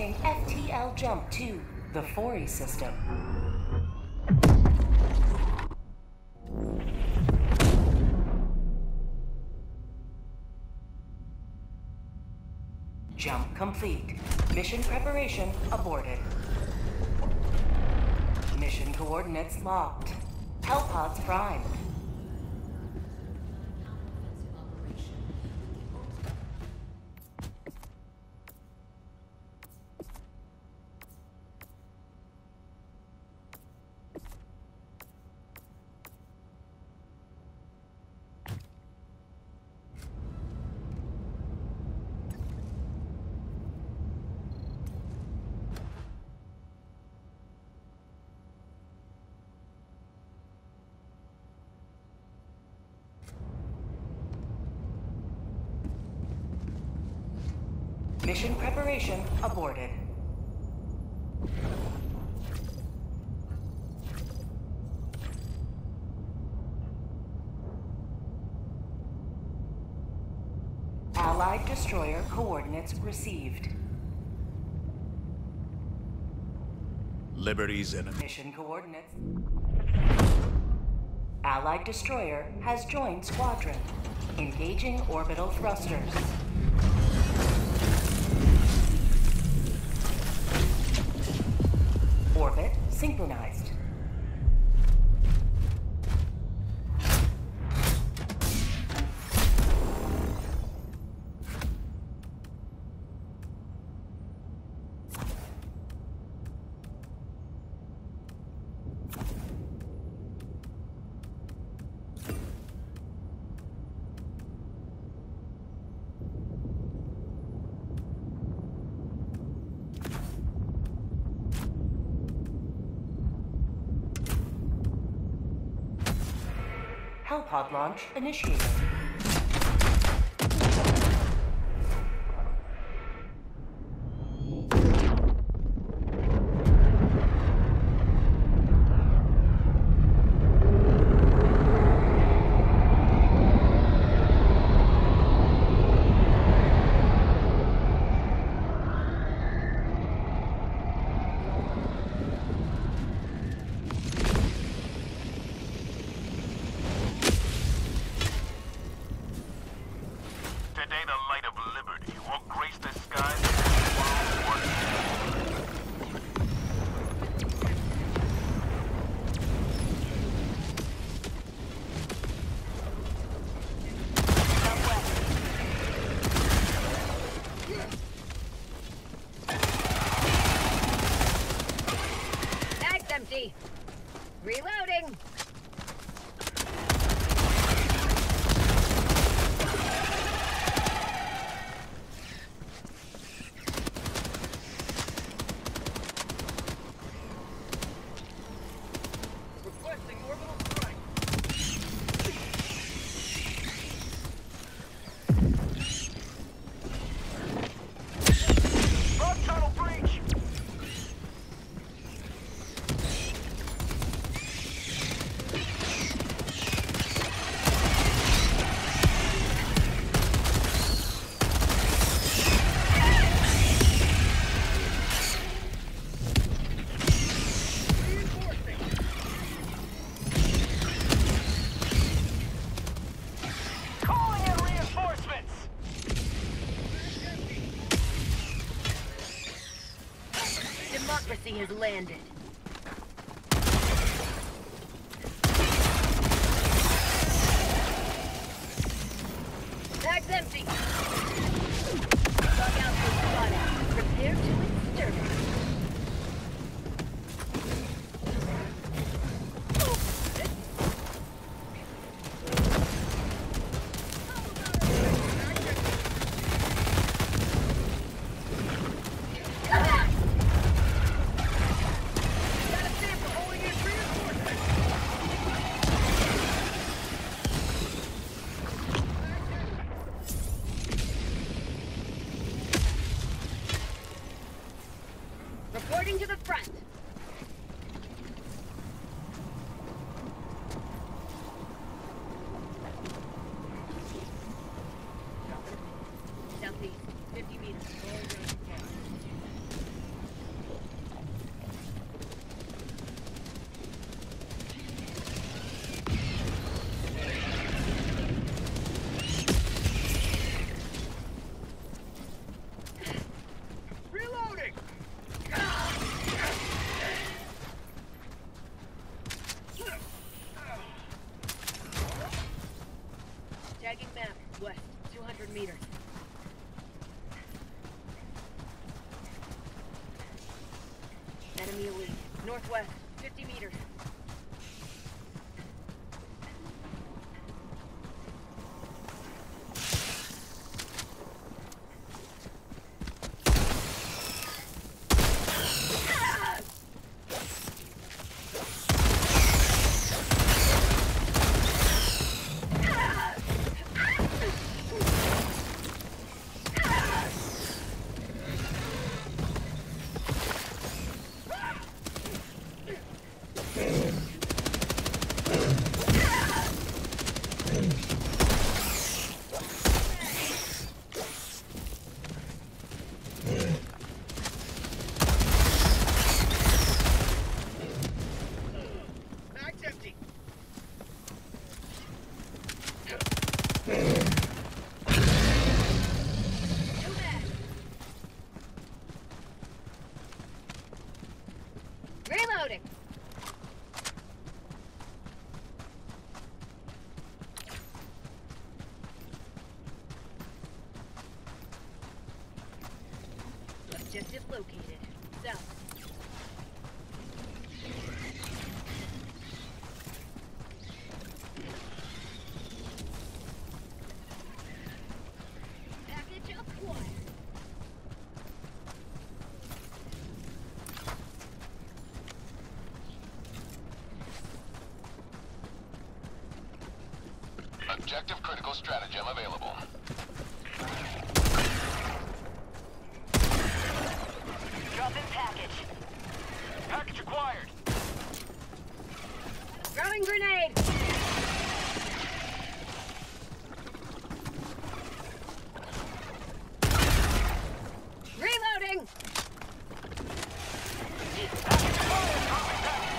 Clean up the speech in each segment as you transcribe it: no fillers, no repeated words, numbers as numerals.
Initiating FTL jump to the Fori system. Jump complete. Mission preparation aborted. Mission coordinates locked. Hellpods primed. Mission preparation aborted. Allied destroyer coordinates received. Liberty's enemy. Mission coordinates. Allied destroyer has joined squadron. Engaging orbital thrusters. Orbit synchronized. Hellpod launch initiated. Today the light of liberty will grace the skies Bag's empty. Reloading. Democracy has landed. Bag's empty. Bug out for spotted. Prepare to exterminate. Northwest, 50 meters. Reloading. Objective located. South. Package acquired. Objective critical stratagem available. Drop in package. Package acquired. Throwing grenade. Reloading. Package acquired. Dropping package.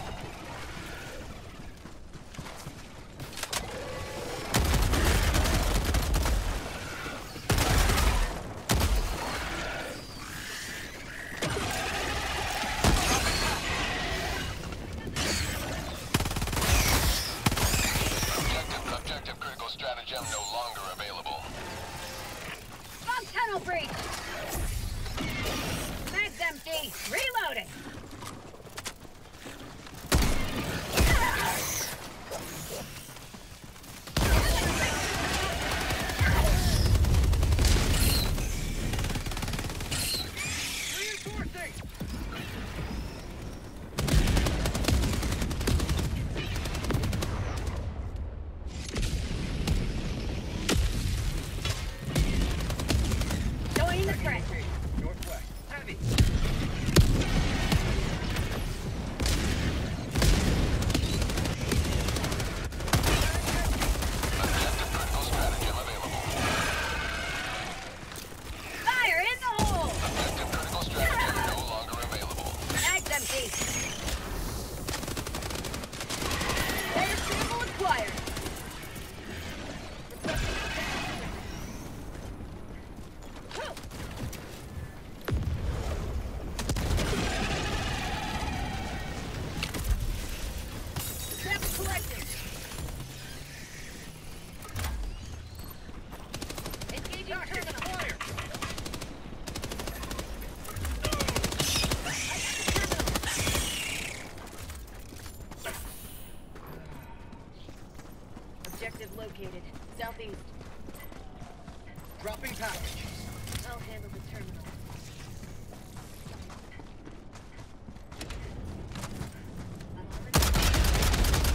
Objective critical stratagem no longer available. Bomb tunnel breach. Mag's empty. Reloading. Reinforcing. Join the press. Northwest. Heavy. Objective critical stratagem available. Fire in the hole. Objective critical stratagem no longer available. Mag's empty. Better sample acquired. Trap collected. Engaging terminal. Objective located. Southeast. Dropping package. I'll handle the terminal. I'm on the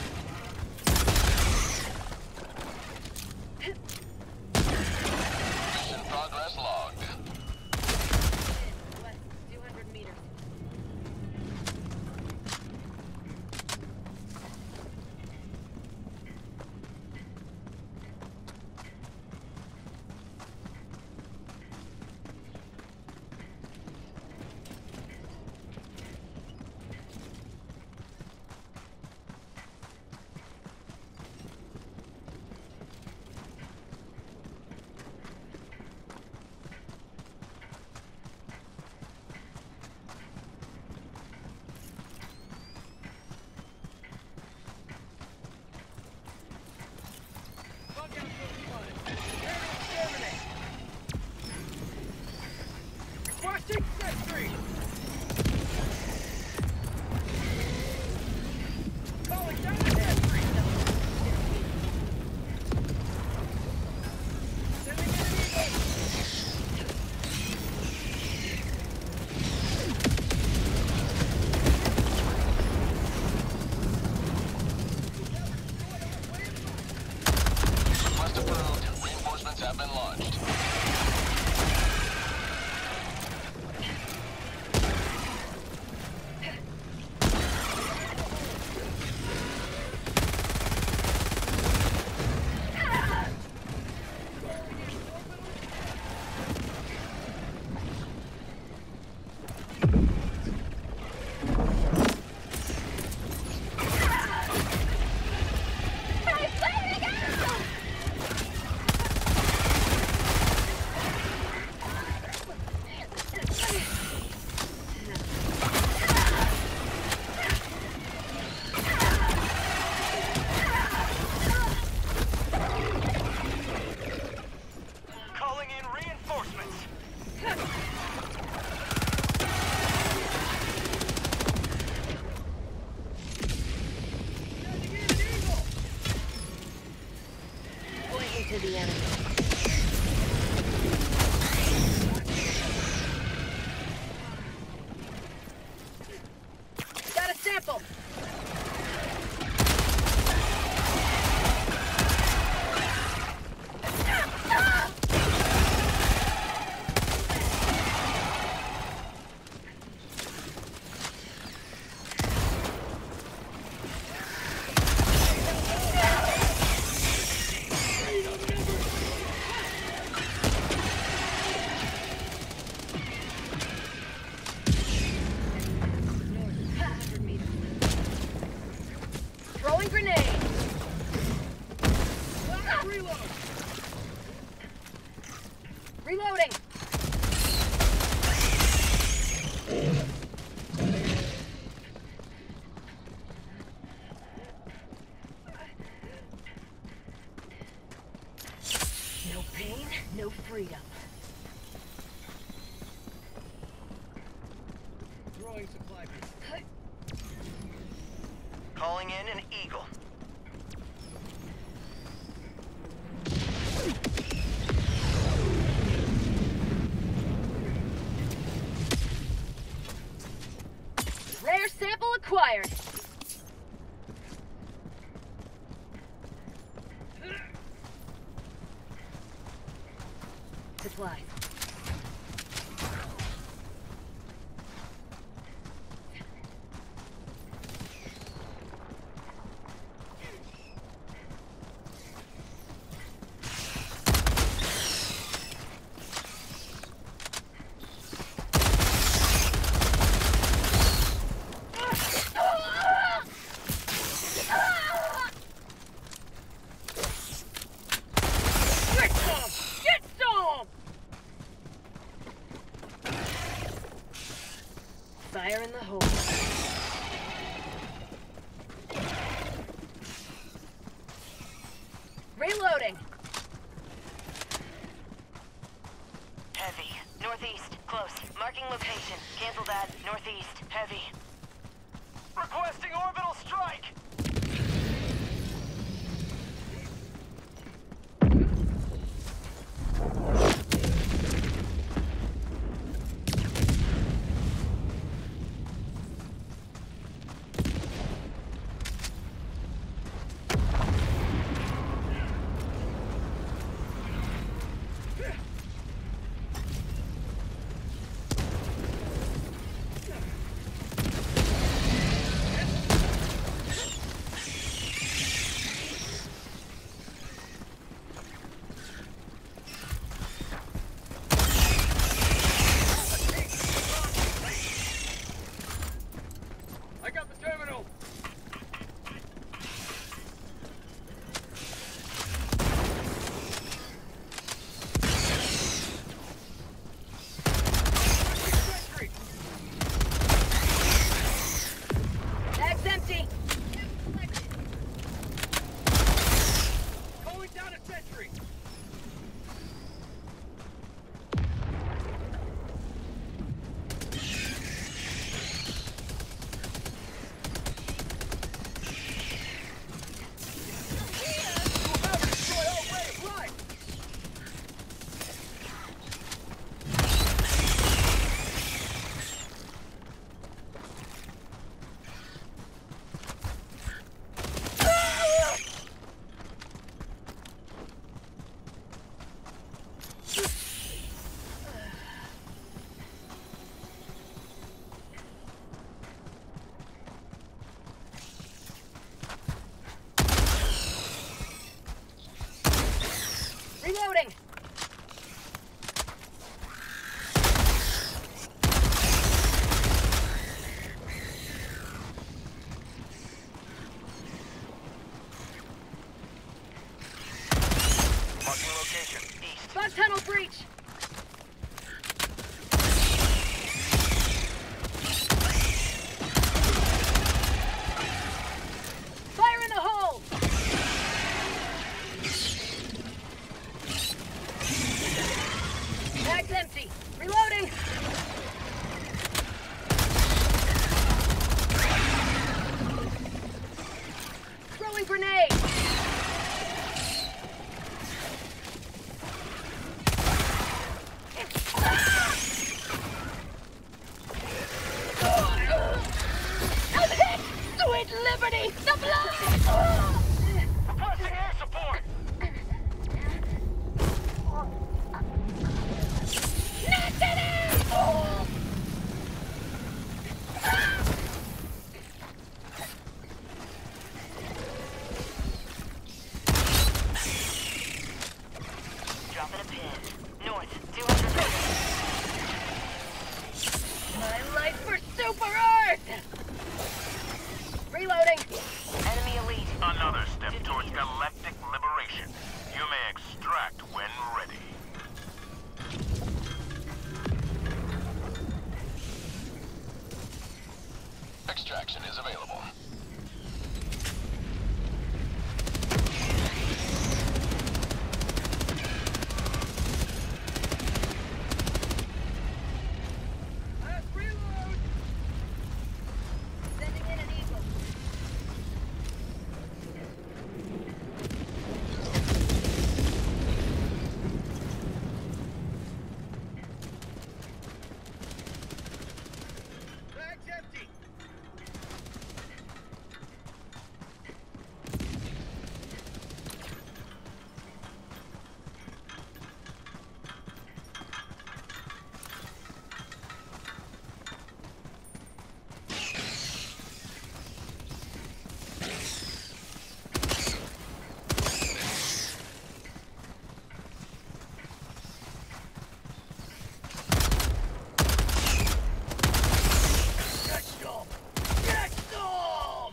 Mission progress logged. west, 200 meters. been launched. To the enemy. Got a sample. Throwing grenade. Reload. Reloading. No pain, no freedom. Throwing supply bin. Calling in an Eagle. Rare sample acquired. Supplies. Fire in the hole. Reloading. Heavy. Northeast. Close. Marking location. Cancel that. Northeast. Heavy. Requesting orbital strike! liberty! The blood! Requesting air support! Dropping a pin. North, 200 meters. My life for Super Earth! Reloading! Enemy elite. Another step towards galactic liberation. You may extract when ready. Extraction is available. Last reload! Sending in an eagle. Bag's empty! Get some! Get some!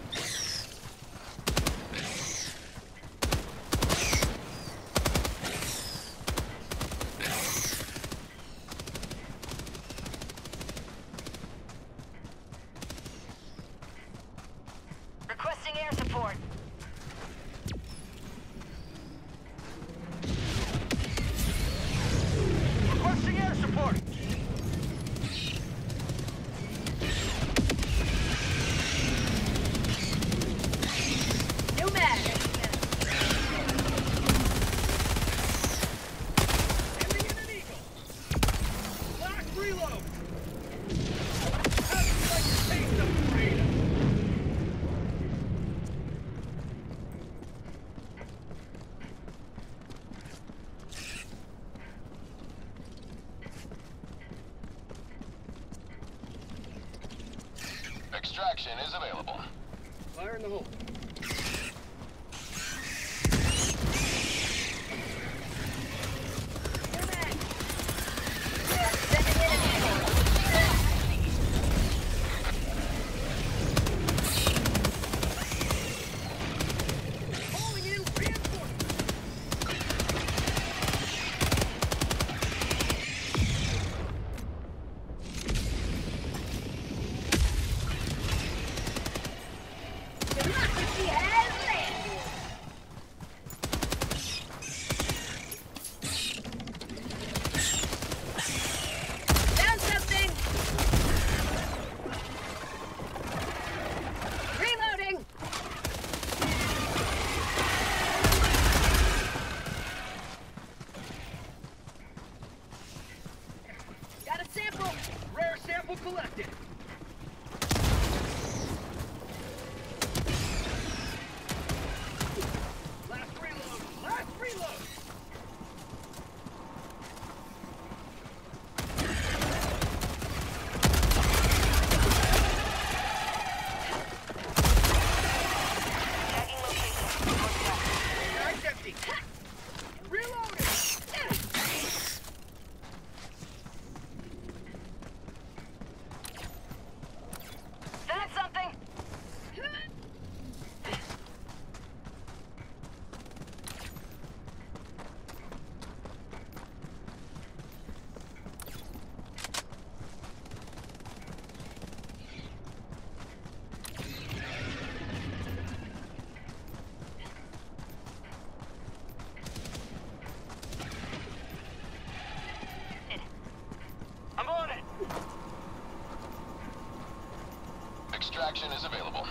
Requesting air support. Requesting air support. New mag! Sending in an eagle! Last reload! How'd you like to taste of freedom? Extraction is available. Fire in the hole. New mag! Sending in an eagle. Calling in reinforcements! Democracy has landed! Found something! Reloading! Got a sample! Rare sample collected! Last reload! Last reload! Tagging location. Northwest. Bag's empty! Reloading! Found something. I'm on it. Extraction is available.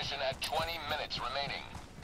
Mission had 20 minutes remaining.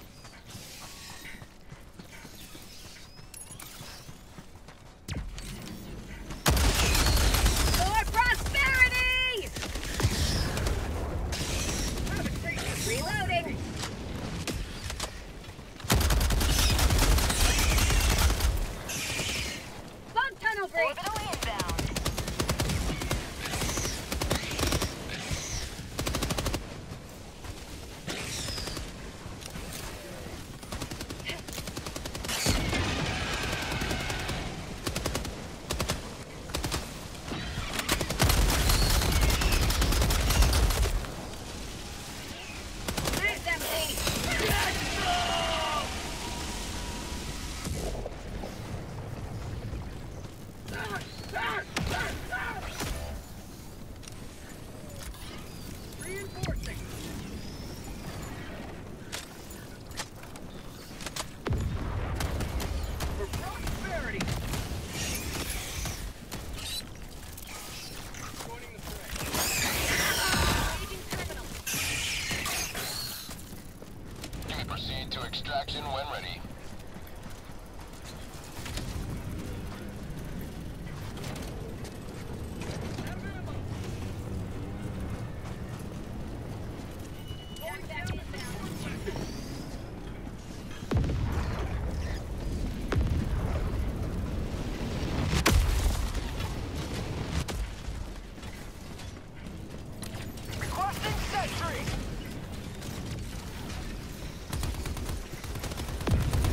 For prosperity! Have a taste. Reloading. Bug tunnel breach. Orbital inbound. There's empty. Reinforcing. For prosperity. Joining the fray. Engaging terminal. You may proceed to extraction when ready. Out of ammo. Going back inbound. Requesting sentry.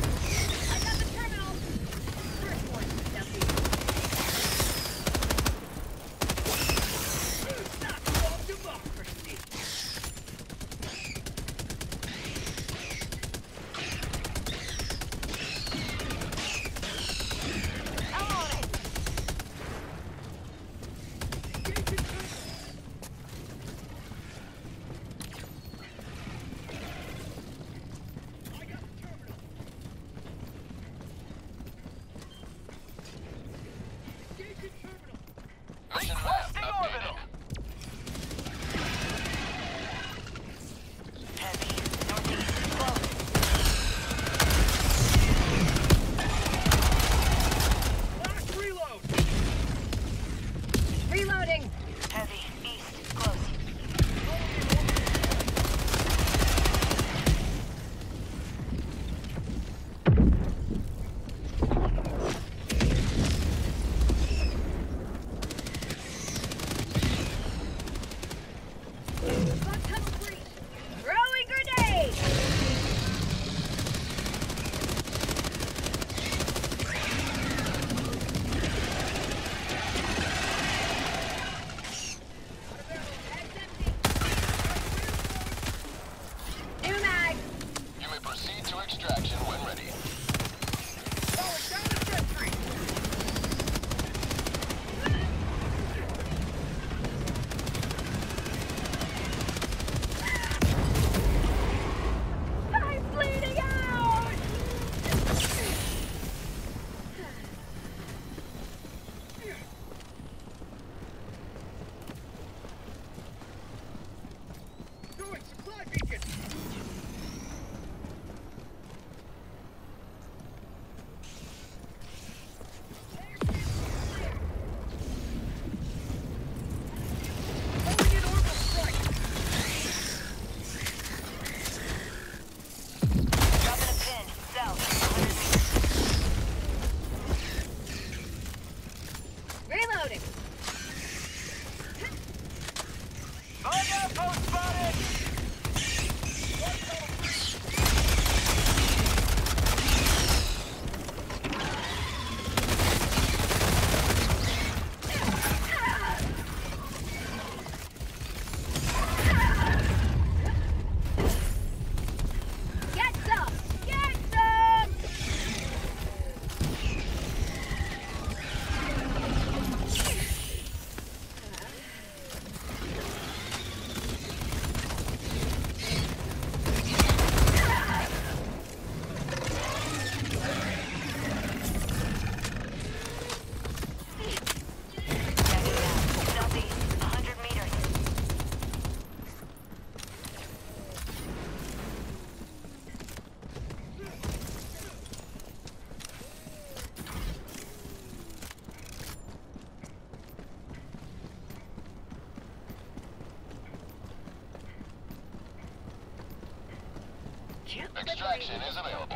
Extraction is available.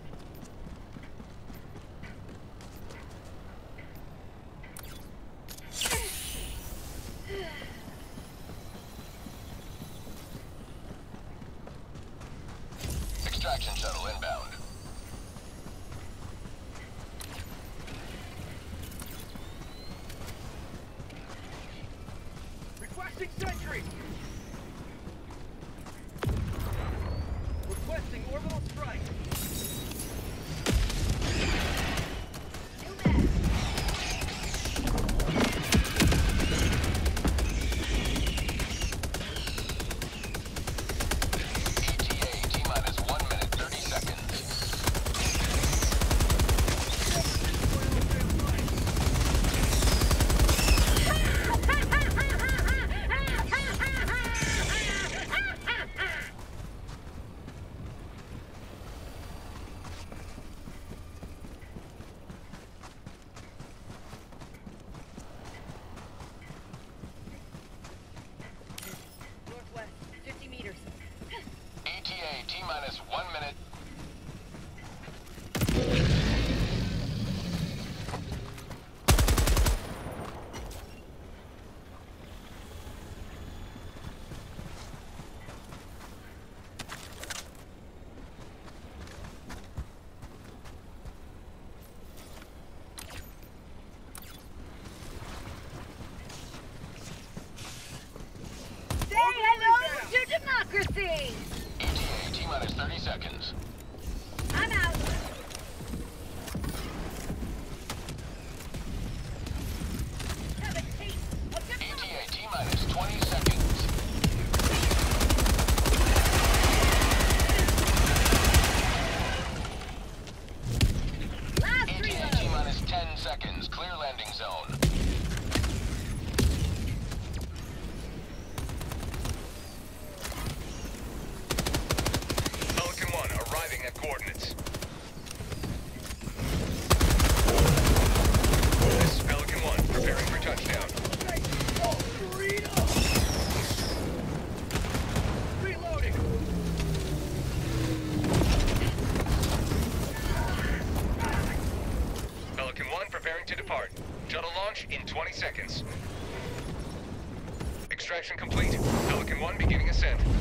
Extraction shuttle inbound. Requesting sentry! Requesting orbital strike! ETA T-minus 1 minute 30 seconds. Northwest, 50 meters. ETA T-minus 1 minute. Say hello to democracy! ETA T-minus 30 seconds. I'm out. Have a taste of democracy. ETA T-minus 20 seconds. Last ETA reload. T-minus 10 seconds. Clear landing zone. Pelican 1 arriving at coordinates. This is Pelican 1 preparing for touchdown. Reloading! Pelican 1 preparing to depart. Shuttle launch in 20 seconds. Extraction complete. Pelican 1 beginning ascent.